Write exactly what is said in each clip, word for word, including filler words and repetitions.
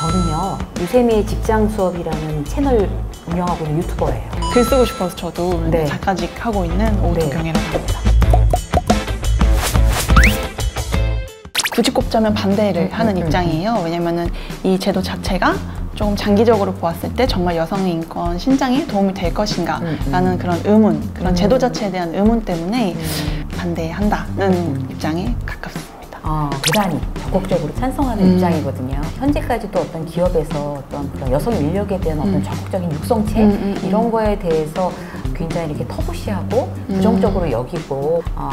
저는요, 유세미의 직장 수업이라는 채널 운영하고 있는 유튜버예요. 글 쓰고 싶어서 저도 네. 작가직 하고 있는 오두경이라고 합니다. 굳이 꼽자면 반대를 음, 하는 음, 입장이에요. 왜냐면은 이 제도 자체가 조금 장기적으로 보았을 때 정말 여성의 인권 신장에 도움이 될 것인가 음, 음. 라는 그런 의문, 그런 음. 제도 자체에 대한 의문 때문에 음. 반대한다는 음. 입장에 가깝습니다. 아, 대단히 적극적으로 찬성하는 음. 입장이거든요. 현재까지도 어떤 기업에서 어떤 그런 여성 인력에 대한 어떤 음. 적극적인 육성체 음, 음, 음. 이런 거에 대해서 굉장히 이렇게 터부시하고 음. 부정적으로 여기고 어,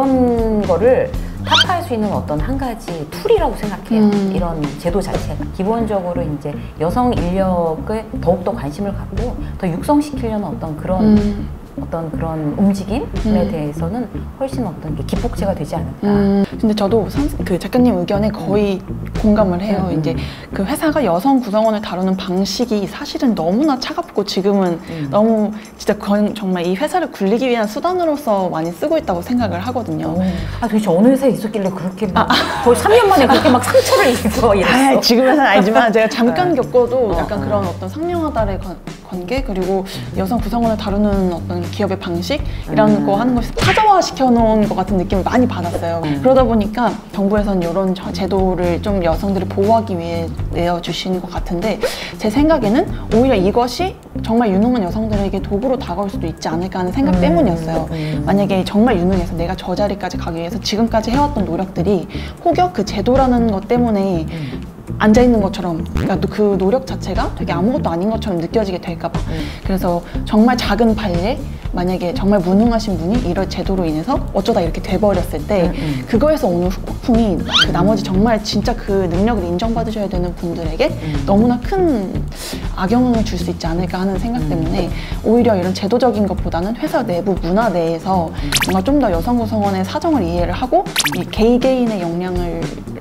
그런 거를 타파할 수 있는 어떤 한 가지 툴이라고 생각해요. 음. 이런 제도 자체가 기본적으로 이제 여성 인력을 더욱더 관심을 갖고 더 육성시키려는 어떤 그런 음. 어떤 그런 움직임에 음. 대해서는 훨씬 어떤 게 기폭제가 되지 않을까. 음, 근데 저도 선, 그 작가님 의견에 거의 공감을 해요. 음, 음. 이제 그 회사가 여성 구성원을 다루는 방식이 사실은 너무나 차갑고 지금은 음. 너무 진짜 건, 정말 이 회사를 굴리기 위한 수단으로서 많이 쓰고 있다고 생각을 하거든요. 오. 아 도대체 어느 회사에 있었길래 그렇게 막 거의 삼 년 만에 그렇게 막 상처를 입고 이랬어. 아, 지금 회사는 알지만 제가 잠깐 네. 겪어도 어, 약간 어. 그런 어떤 상명하다의 관, 관계 그리고 여성 구성원을 다루는 어떤 기업의 방식 이런 음. 거 하는 것이 타자화 시켜놓은 것 같은 느낌을 많이 받았어요. 음. 그러다 보니까 정부에서는 이런 저- 제도를 좀 여성들을 보호하기 위해 내어주시는 것 같은데 제 생각에는 오히려 이것이 정말 유능한 여성들에게 도구로 다가올 수도 있지 않을까 하는 생각 음. 때문이었어요. 음. 만약에 정말 유능해서 내가 저 자리까지 가기 위해서 지금까지 해왔던 노력들이 혹여 그 제도라는 것 때문에 음. 앉아있는 것처럼 그러니까 또 그 노력 자체가 되게 아무것도 아닌 것처럼 느껴지게 될까봐 음. 그래서 정말 작은 발에 만약에 정말 무능하신 분이 이런 제도로 인해서 어쩌다 이렇게 돼버렸을 때 음, 음. 그거에서 오는 후폭풍이 그 나머지 정말 진짜 그 능력을 인정받으셔야 되는 분들에게 음. 너무나 큰 악영향을 줄 수 있지 않을까 하는 생각 음. 때문에 오히려 이런 제도적인 것보다는 회사 내부 문화 내에서 뭔가 좀 더 여성 구성원의 사정을 이해를 하고 이 개개인의 역량을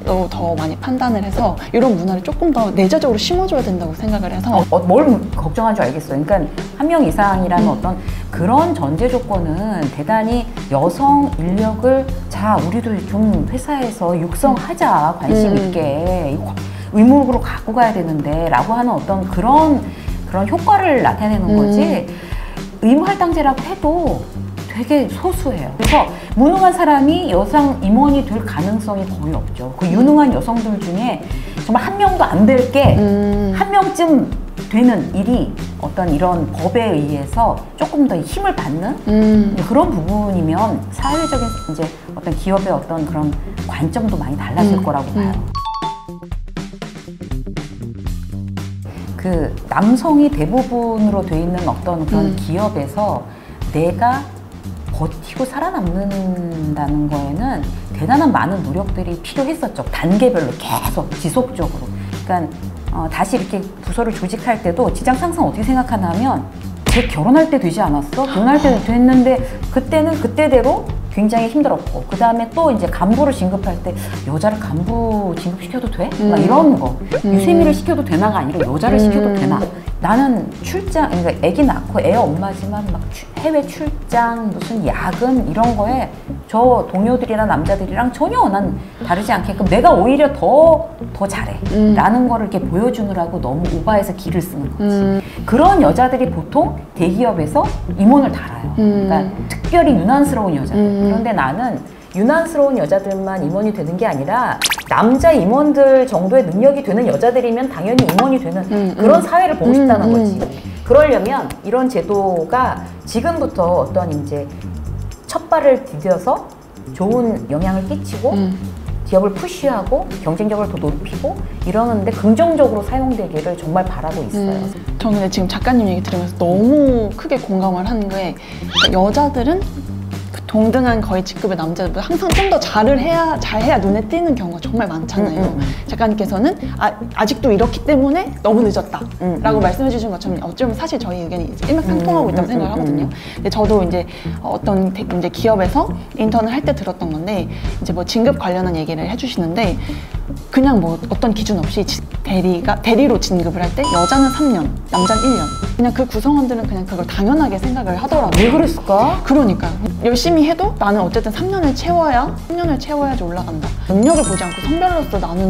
더 많이 판단을 해서 이런 문화를 조금 더 내재적으로 심어줘야 된다고 생각을 해서 어, 어, 뭘 걱정한 줄 알겠어요. 그러니까 한 명 이상이라는 음. 어떤 그런 전제 조건은 대단히 여성 인력을 자 우리도 좀 회사에서 육성하자 관심 음. 있게 이거 의무로 갖고 가야 되는데 라고 하는 어떤 그런 그런 효과를 나타내는 음. 거지 의무 할당제라고 해도 되게 소수예요. 그래서 무능한 사람이 여성 임원이 될 가능성이 거의 없죠. 그 유능한 여성들 중에 정말 한 명도 안 될 게 한 음. 명쯤 되는 일이 어떤 이런 법에 의해서 조금 더 힘을 받는 음. 그런 부분이면 사회적인 이제 어떤 기업의 어떤 그런 관점도 많이 달라질 음. 거라고 봐요. 음. 그 남성이 대부분으로 돼 있는 어떤 그런 음. 기업에서 내가 버티고 살아남는다는 거에는 대단한 많은 노력들이 필요했었죠. 단계별로 계속 지속적으로. 그러니까 어, 다시 이렇게 부서를 조직할 때도 직장 상사는 어떻게 생각하냐면 쟤 결혼할 때 되지 않았어? 결혼할 때 됐는데 그때는 그때대로 굉장히 힘들었고 그 다음에 또 이제 간부를 진급할 때 여자를 간부 진급시켜도 돼? 음. 막 이런 거 음. 유세미를 시켜도 되나가 아니라 여자를 음. 시켜도 되나? 나는 출장, 그러니까 애기 낳고 애 엄마지만 막 추, 해외 출장, 무슨 야근 이런 거에 저 동료들이나 남자들이랑 전혀 난 다르지 않게끔 내가 오히려 더, 더 잘해 음. 라는 거를 이렇게 보여주느라고 너무 오바해서 기를 쓰는 거지. 음. 그런 여자들이 보통 대기업에서 임원을 달아요. 음. 그러니까 특별히 유난스러운 여자들. 음. 그런데 나는 유난스러운 여자들만 임원이 되는 게 아니라 남자 임원들 정도의 능력이 되는 여자들이면 당연히 임원이 되는 음, 그런 음. 사회를 보고 싶다는 음, 거지. 음. 그러려면 이런 제도가 지금부터 어떤 이제 첫 발을 디뎌서 좋은 영향을 끼치고 음. 기업을 푸시하고 경쟁력을 더 높이고 이러는데 긍정적으로 사용되기를 정말 바라고 있어요. 음. 저는 근데 지금 작가님 얘기 들으면서 너무 크게 공감을 하는 게 여자들은 그 동등한 거의 직급의 남자들보다 항상 좀 더 잘을 해야 잘해야 눈에 띄는 경우가 정말 많잖아요. 음, 음, 음. 작가님께서는 아, 아직도 이렇기 때문에 너무 늦었다 음, 라고 음. 말씀해 주신 것처럼 어쩌면 사실 저희 의견이 일맥상통하고 음, 있다고 음, 생각을 음, 하거든요. 음. 근데 저도 이제 어떤 대- 이제 기업에서 인턴을 할 때 들었던 건데 이제 뭐 진급 관련한 얘기를 해주시는데 그냥 뭐 어떤 기준 없이 지- 대리가 대리로 진급을 할 때 여자는 삼 년, 남자는 일 년. 그냥 그 구성원들은 그냥 그걸 당연하게 생각을 하더라고요. 왜 그랬을까? 그러니까 열심히 해도 나는 어쨌든 삼 년을 채워야 삼 년을 채워야지 올라간다. 능력을 보지 않고 성별로서 나누는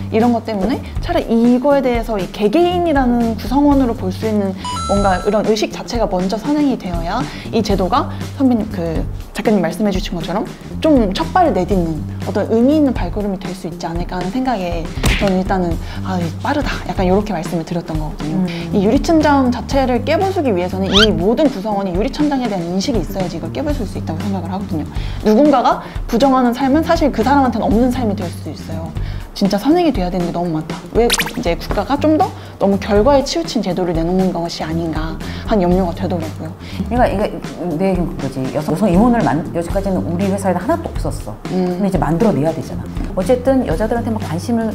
이런 것 때문에 차라리 이거에 대해서 이 개개인이라는 구성원으로 볼 수 있는 뭔가 이런 의식 자체가 먼저 선행이 되어야 이 제도가 선배님 그 작가님 말씀해 주신 것처럼 좀 첫발을 내딛는 어떤 의미 있는 발걸음이 될 수 있지 않을까 하는 생각에 저는 일단은 아 빠르다 약간 이렇게 말씀을 드렸던 거거든요. 음. 이 유리천장 자체를 깨부수기 위해서는 이 모든 구성원이 유리천장에 대한 인식이 있어야지 이걸 깨부술 수 있다고 생각을 하거든요. 누군가가 부정하는 삶은 사실 그 사람한테는 없는 삶이 될 수도 있어요. 진짜 선행이 돼야 되는 게 너무 많다. 왜 이제 국가가 좀 더 너무 결과에 치우친 제도를 내놓는 것이 아닌가 한 염려가 되더라고요. 그러니까 이게 내 얘기는 그거지. 여성, 여성 임원을 만, 여지까지는 우리 회사에는 하나도 없었어. 음. 근데 이제 만들어내야 되잖아. 어쨌든 여자들한테 막 관심을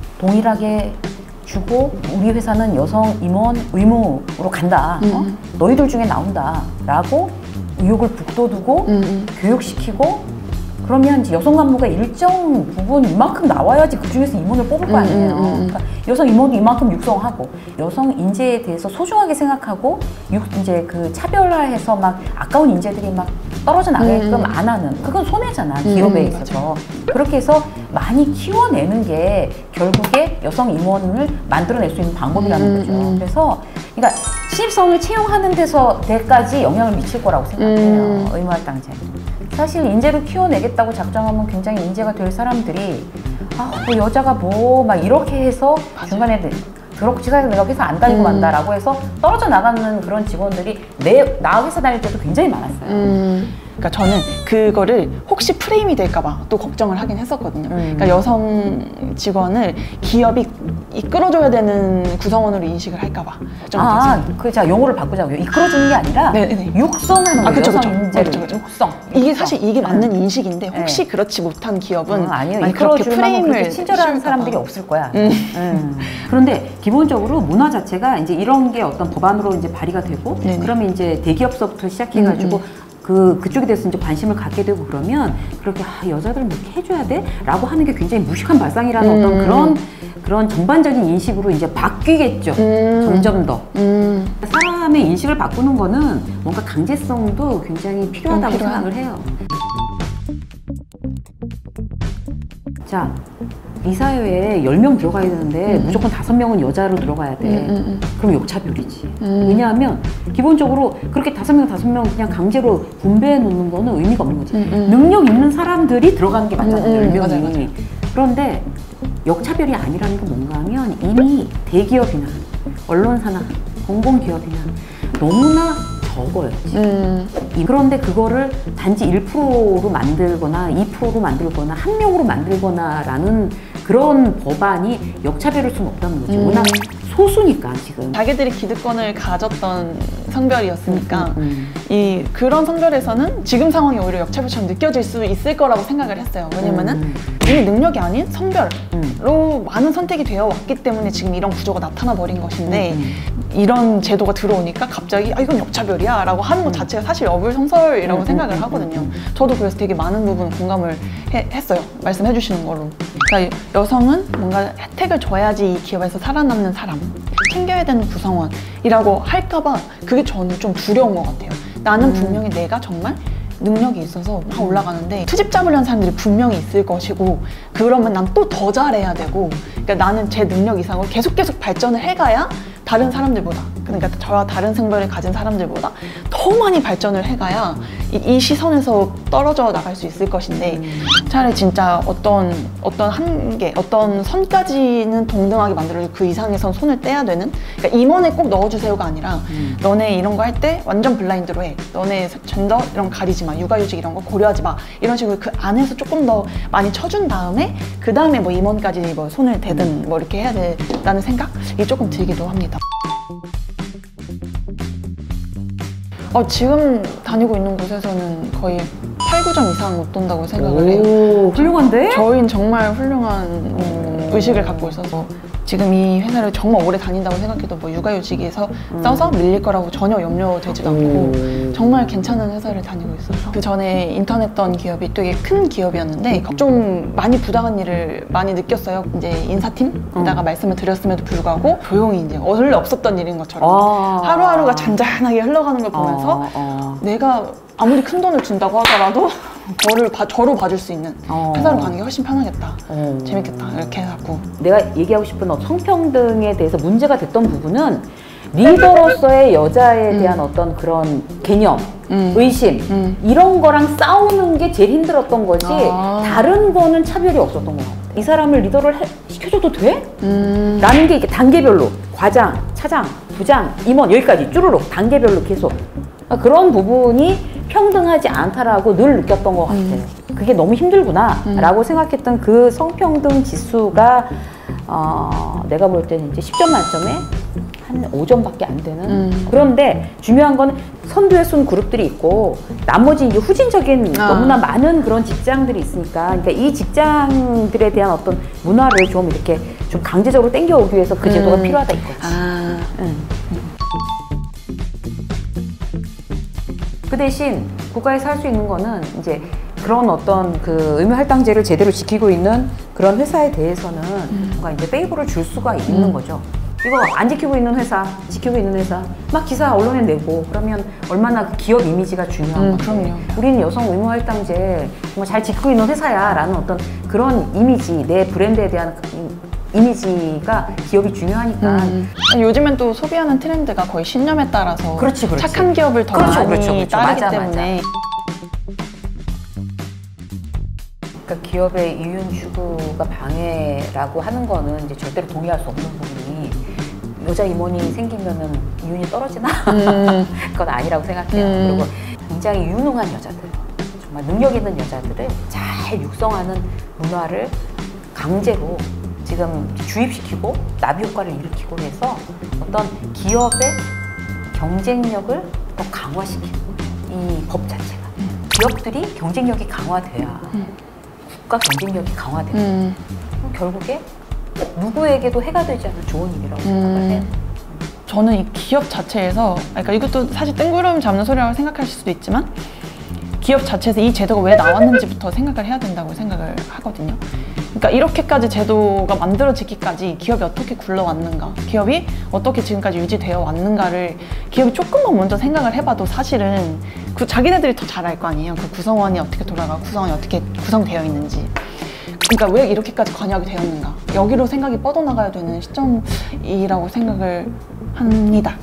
동일하게 주고 우리 회사는 여성 임원 의무로 간다. 음. 어? 너희들 중에 나온다. 라고 의욕을 북돋우고 음. 교육시키고 그러면 이제 여성 간부가 일정 부분 이만큼 나와야지 그 중에서 임원을 뽑을 거 아니에요. 음, 음, 음. 그러니까 여성 임원도 이만큼 육성하고 여성 인재에 대해서 소중하게 생각하고 육, 이제 그 차별화해서 막 아까운 인재들이 막 떨어져 나가게끔 음. 안 하는 그건 손해잖아 기업에 음, 있어서. 맞아. 그렇게 해서 많이 키워내는 게 결국에 여성 임원을 만들어낼 수 있는 방법이라는 음, 거죠. 음. 그래서 그러니까 신입사원을 채용하는 데서 대까지 영향을 미칠 거라고 생각해요. 음. 의무할당제. 사실 인재를 키워내겠다고 작정하면 굉장히 인재가 될 사람들이 아, 뭐 여자가 뭐 막 이렇게 해서 맞아요. 중간에 드럭지가 내가 회사 안 다니고 음. 만다라고 해서 떨어져 나가는 그런 직원들이 내, 나 회사 다닐 때도 굉장히 많았어요. 음. 그러니까 저는 그거를 혹시 프레임이 될까봐 또 걱정을 하긴 했었거든요. 음. 그러니까 여성 직원을 기업이 이끌어줘야 되는 구성원으로 인식을 할까봐. 아, 그 자 용어를 바꾸자고요. 이끌어주는 게 아니라 네네. 육성하는 거예요. 아, 그쵸, 그쵸. 여성 인재를. 그쵸, 그쵸. 육성. 이게 육성. 사실 이게 맞는 음. 인식인데 혹시 네. 그렇지 못한 기업은 음, 아니요. 이끌어주는 프레임을 친절한 사람들이 없을 거야. 음. 음. 그런데 기본적으로 문화 자체가 이제 이런 게 어떤 법안으로 이제 발의가 되고 네네. 그러면 이제 대기업서부터 시작해가지고. 음, 음. 그, 그쪽에 대해서 이제 관심을 갖게 되고 그러면 그렇게 아, 여자들 뭐 이렇게 해줘야 돼? 라고 하는 게 굉장히 무식한 발상이라는 음. 어떤 그런 그런 전반적인 인식으로 이제 바뀌겠죠. 음. 점점 더. 음. 사람의 인식을 바꾸는 거는 뭔가 강제성도 굉장히 필요하다고 생각을 해요. 자, 이 사회에 열 명 들어가야 되는데 음. 무조건 다섯 명은 여자로 들어가야 돼. 음, 음, 음. 그럼 역차별이지. 음. 왜냐하면 기본적으로 그렇게 다섯 명, 다섯 명 그냥 강제로 분배해 놓는 거는 의미가 없는 거지. 음, 음. 능력 있는 사람들이 들어가는 게 맞잖아, 음, 열 명이. 맞아, 맞아. 그런데 역차별이 아니라는 건 뭔가 하면 이미 대기업이나 언론사나 공공기업이나 너무나 적어요. 음. 그런데 그거를 단지 일 퍼센트로 만들거나 이 퍼센트로 만들거나 한 명으로 만들거나 라는 그런 법안이 역차별일 수는 없다는 거죠. 음. 워낙 소수니까 지금. 자기들이 기득권을 가졌던 성별이었으니까 음, 음, 음. 이 그런 성별에서는 지금 상황이 오히려 역차별처럼 느껴질 수 있을 거라고 생각을 했어요. 왜냐면은 음. 이미 능력이 아닌 성별로 음. 많은 선택이 되어 왔기 때문에 지금 이런 구조가 나타나 버린 것인데 음. 이런 제도가 들어오니까 갑자기 아 이건 역차별이야 라고 하는 것 자체가 사실 어불성설이라고 음. 생각을 하거든요. 저도 그래서 되게 많은 부분 공감을 해, 했어요. 말씀해 주시는 거로. 그러니까 여성은 뭔가 혜택을 줘야지 이 기업에서 살아남는 사람, 챙겨야 되는 구성원이라고 할까봐 그게 저는 좀 두려운 것 같아요. 나는 음. 분명히 내가 정말 능력이 있어서 막 올라가는데 트집 잡으려는 사람들이 분명히 있을 것이고 그러면 난 또 더 잘해야 되고 그러니까 나는 제 능력 이상으로 계속 계속 발전을 해가야 다른 사람들보다 그러니까 저와 다른 성별을 가진 사람들보다 더 많이 발전을 해가야 이, 이 시선에서 떨어져 나갈 수 있을 것인데 차라리 진짜 어떤 어떤 한계, 어떤 선까지는 동등하게 만들어주고 그 이상에선 손을 떼야 되는 그러니까 임원에 꼭 넣어주세요가 아니라 음. 너네 이런 거 할 때 완전 블라인드로 해 너네 젠더 이런 거 가리지 마 육아휴직 이런 거 고려하지 마 이런 식으로 그 안에서 조금 더 많이 쳐준 다음에 그 다음에 뭐 임원까지 뭐 손을 대든 뭐 이렇게 해야 된다는 생각이 조금 들기도 합니다. 어, 지금 다니고 있는 곳에서는 거의 팔, 구 점 이상 못 돈다고 생각을 해요. 훌륭한데? 저희는 정말 훌륭한 음, 의식을 갖고 있어서 지금 이 회사를 정말 오래 다닌다고 생각해도 뭐 육아휴직에서 음. 써서 밀릴 거라고 전혀 염려되지도 않고 정말 괜찮은 회사를 다니고 있어서 그 전에 인턴했던 기업이 되게 큰 기업이었는데 좀 많이 부당한 일을 많이 느꼈어요. 이제 인사팀에다가 음. 말씀을 드렸음에도 불구하고 조용히 이제 원래 없었던 일인 것처럼 아. 하루하루가 잔잔하게 흘러가는 걸 보면서 아. 아. 내가 아무리 큰 돈을 준다고 하더라도 저를 봐, 저로 봐줄 수 있는 어. 회사로 가는 게 훨씬 편하겠다. 어. 재밌겠다. 이렇게 해갖고. 내가 얘기하고 싶은 어, 성평등에 대해서 문제가 됐던 부분은 리더로서의 여자에 대한 음. 어떤 그런 개념, 음. 의심 음. 이런 거랑 싸우는 게 제일 힘들었던 거지 아. 다른 거는 차별이 없었던 것 같아. 이 사람을 리더를 해, 시켜줘도 돼? 음. 라는 게 이렇게 단계별로 과장, 차장, 부장, 임원 여기까지 쭈루룩 단계별로 계속 그런 부분이 평등하지 않다라고 늘 느꼈던 것 같아요. 음. 그게 너무 힘들구나 음. 라고 생각했던 그 성평등 지수가 어, 내가 볼 때는 이제 십 점 만점에 한 오 점밖에 안 되는 음. 그런데 중요한 건 선두에 쏜 그룹들이 있고 나머지 이제 후진적인 아. 너무나 많은 그런 직장들이 있으니까 그러니까 이 직장들에 대한 어떤 문화를 좀 이렇게 좀 강제적으로 땡겨오기 위해서 그 제도가 음. 필요하다 이거지. 아. 응. 그 대신 국가에서 할 수 있는 거는 이제 그런 어떤 그 의무할당제를 제대로 지키고 있는 그런 회사에 대해서는 음. 뭔가 이제 페이버를 줄 수가 있는 음. 거죠. 이거 안 지키고 있는 회사, 지키고 있는 회사 막 기사 언론에 내고 그러면 얼마나 그 기업 이미지가 중요한 음, 건데 그럼요. 우리는 여성 의무할당제 정말 잘 지키고 있는 회사야 라는 어떤 그런 이미지, 내 브랜드에 대한 이미지가 기업이 중요하니까 음. 요즘엔 또 소비하는 트렌드가 거의 신념에 따라서 그렇지, 그렇지. 착한 기업을 더 그렇죠, 많이 그렇죠, 그렇죠. 따르기 맞아, 때문에 맞아. 그러니까 기업의 이윤 추구가 방해라고 하는 거는 이제 절대로 동의할 수 없는 부분이 여자 임원이 생기면은 이윤이 떨어지나? 음. 그건 아니라고 생각해요. 음. 그리고 굉장히 유능한 여자들, 정말 능력 있는 여자들을 잘 육성하는 문화를 강제로 지금 주입시키고 나비 효과를 일으키고 해서 어떤 기업의 경쟁력을 더 강화시키는 이 법 자체가 음. 기업들이 경쟁력이 강화돼야 음. 국가 경쟁력이 강화돼요. 음. 결국에 누구에게도 해가 되지 않는 좋은 일이라고 음. 생각을 해요. 저는 이 기업 자체에서 그러니까 이것도 사실 뜬구름 잡는 소리라고 생각하실 수도 있지만 기업 자체에서 이 제도가 왜 나왔는지부터 생각을 해야 된다고 생각을 하거든요. 그러니까 이렇게까지 제도가 만들어지기까지 기업이 어떻게 굴러왔는가, 기업이 어떻게 지금까지 유지되어 왔는가를 기업이 조금만 먼저 생각을 해봐도 사실은 그 자기네들이 더 잘 알 거 아니에요. 그 구성원이 어떻게 돌아가, 구성원이 어떻게 구성되어 있는지. 그러니까 왜 이렇게까지 관여하게 되었는가, 여기로 생각이 뻗어나가야 되는 시점이라고 생각을 합니다.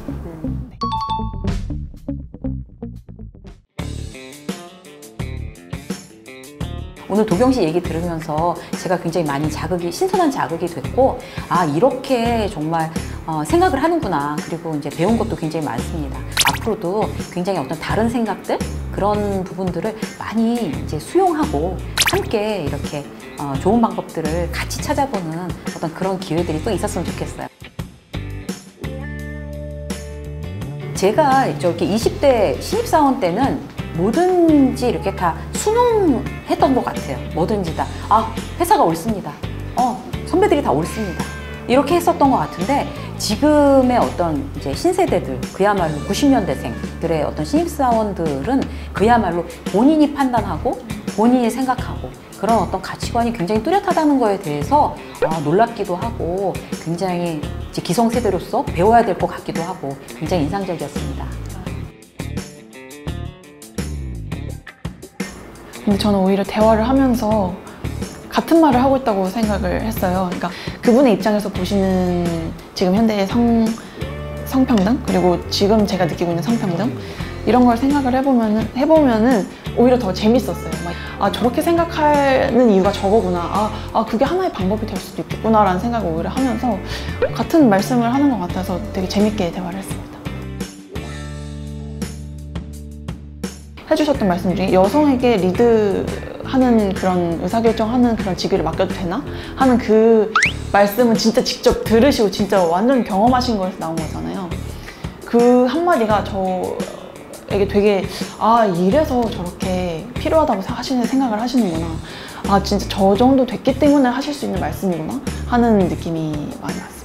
오늘 도경 씨 얘기 들으면서 제가 굉장히 많이 자극이, 신선한 자극이 됐고, 아, 이렇게 정말 어, 생각을 하는구나. 그리고 이제 배운 것도 굉장히 많습니다. 앞으로도 굉장히 어떤 다른 생각들, 그런 부분들을 많이 이제 수용하고 함께 이렇게 어, 좋은 방법들을 같이 찾아보는 어떤 그런 기회들이 또 있었으면 좋겠어요. 제가 저렇게 이십 대 신입사원 때는 뭐든지 이렇게 다 순응했던 것 같아요. 뭐든지 다. 아, 회사가 옳습니다. 어, 선배들이 다 옳습니다. 이렇게 했었던 것 같은데 지금의 어떤 이제 신세대들, 그야말로 구십 년대생들의 어떤 신입사원들은 그야말로 본인이 판단하고 본인이 생각하고 그런 어떤 가치관이 굉장히 뚜렷하다는 거에 대해서 아, 놀랍기도 하고 굉장히 이제 기성세대로서 배워야 될 것 같기도 하고 굉장히 인상적이었습니다. 근데 저는 오히려 대화를 하면서 같은 말을 하고 있다고 생각을 했어요. 그러니까 그분의 입장에서 보시는 지금 현대의 성, 성평등, 그리고 지금 제가 느끼고 있는 성평등, 이런 걸 생각을 해보면은, 해보면은 오히려 더 재밌었어요. 막, 아, 저렇게 생각하는 이유가 저거구나. 아, 아, 그게 하나의 방법이 될 수도 있겠구나 라는 생각을 오히려 하면서 같은 말씀을 하는 것 같아서 되게 재밌게 대화를 했습니다. 해주셨던 말씀 중에 여성에게 리드하는 그런 의사결정하는 그런 직위를 맡겨도 되나? 하는 그 말씀은 진짜 직접 들으시고 진짜 완전 경험하신 거에서 나온 거잖아요. 그 한마디가 저에게 되게 아, 이래서 저렇게 필요하다고 하시는 생각을 하시는구나. 아, 진짜 저 정도 됐기 때문에 하실 수 있는 말씀이구나 하는 느낌이 많이 왔어요.